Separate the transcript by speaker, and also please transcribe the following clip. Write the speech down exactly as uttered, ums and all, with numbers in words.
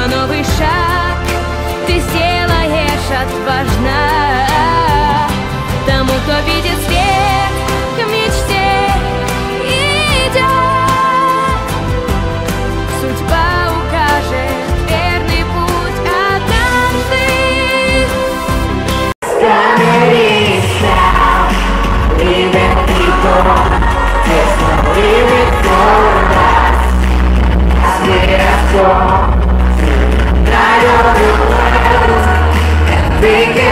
Speaker 1: но новый шаг ты сделаешь отважно. Тому, кто видит свет, к мечте идет, судьба укажет верный путь однажды.
Speaker 2: We